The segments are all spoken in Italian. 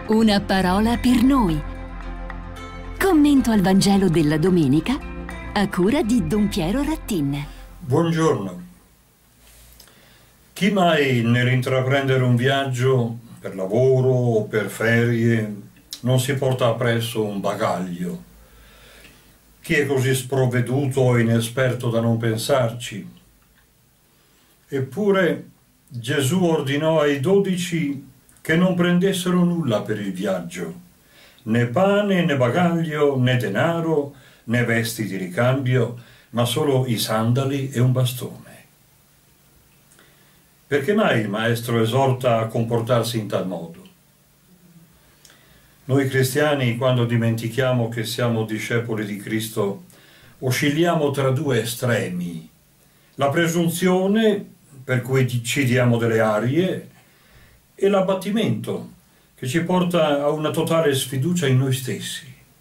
Una parola per noi. Commento al Vangelo della domenica a cura di Don Piero Rattin. Buongiorno. Chi mai nell'intraprendere un viaggio per lavoro o per ferie non si porta appresso un bagaglio? Chi è così sprovveduto o inesperto da non pensarci? Eppure Gesù ordinò ai 12 che non prendessero nulla per il viaggio, né pane, né bagaglio, né denaro, né vesti di ricambio, ma solo i sandali e un bastone. Perché mai il Maestro esorta a comportarsi in tal modo? Noi cristiani, quando dimentichiamo che siamo discepoli di Cristo, oscilliamo tra due estremi: la presunzione, per cui ci diamo delle arie, e l'abbattimento, che ci porta a una totale sfiducia in noi stessi.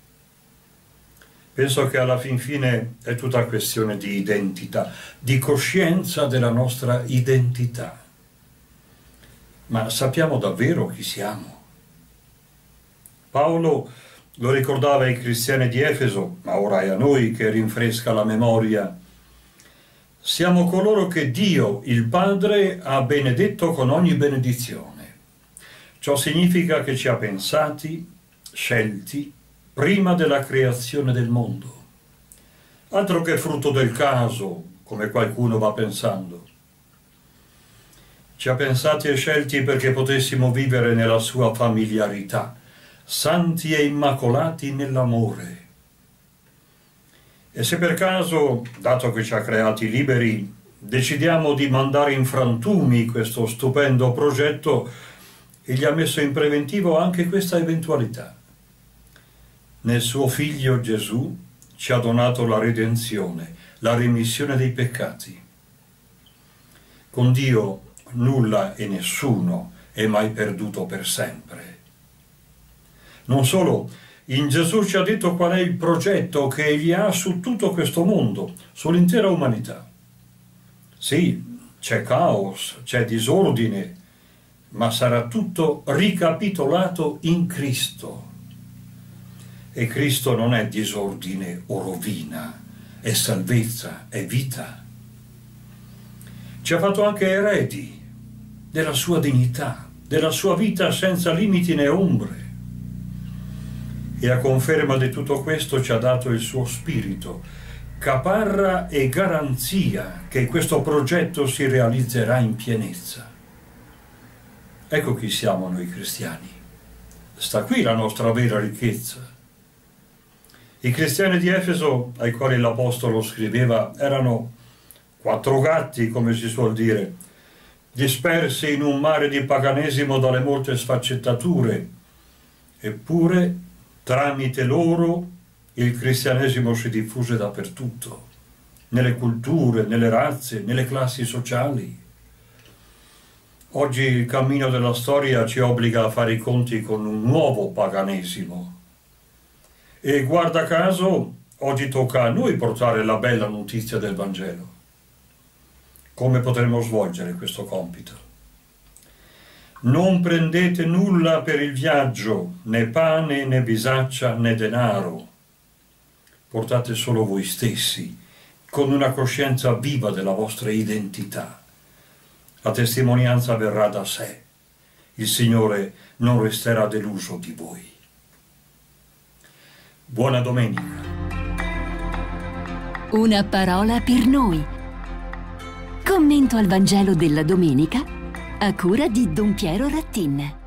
Penso che alla fin fine è tutta questione di identità, di coscienza della nostra identità. Ma sappiamo davvero chi siamo? Paolo lo ricordava ai cristiani di Efeso, ma ora è a noi che rinfresca la memoria. Siamo coloro che Dio, il Padre, ha benedetto con ogni benedizione. Ciò significa che ci ha pensati, scelti, prima della creazione del mondo. Altro che frutto del caso, come qualcuno va pensando. Ci ha pensati e scelti perché potessimo vivere nella sua familiarità, santi e immacolati nell'amore. E se per caso, dato che ci ha creati liberi, decidiamo di mandare in frantumi questo stupendo progetto, Egli ha messo in preventivo anche questa eventualità. Nel suo Figlio Gesù ci ha donato la redenzione, la remissione dei peccati. Con Dio nulla e nessuno è mai perduto per sempre. Non solo, in Gesù ci ha detto qual è il progetto che Egli ha su tutto questo mondo, sull'intera umanità. Sì, c'è caos, c'è disordine, ma sarà tutto ricapitolato in Cristo. E Cristo non è disordine o rovina, è salvezza, è vita. Ci ha fatto anche eredi della sua dignità, della sua vita senza limiti né ombre. E a conferma di tutto questo ci ha dato il suo Spirito, caparra e garanzia che questo progetto si realizzerà in pienezza. Ecco chi siamo noi cristiani. Sta qui la nostra vera ricchezza. I cristiani di Efeso, ai quali l'Apostolo scriveva, erano 4 gatti, come si suol dire, dispersi in un mare di paganesimo dalle molte sfaccettature. Eppure, tramite loro, il cristianesimo si diffuse dappertutto, nelle culture, nelle razze, nelle classi sociali. Oggi il cammino della storia ci obbliga a fare i conti con un nuovo paganesimo. E guarda caso, oggi tocca a noi portare la bella notizia del Vangelo. Come potremo svolgere questo compito? Non prendete nulla per il viaggio, né pane, né bisaccia, né denaro. Portate solo voi stessi, con una coscienza viva della vostra identità. La testimonianza verrà da sé. Il Signore non resterà deluso di voi. Buona domenica. Una parola per noi. Commento al Vangelo della domenica a cura di Don Piero Rattin.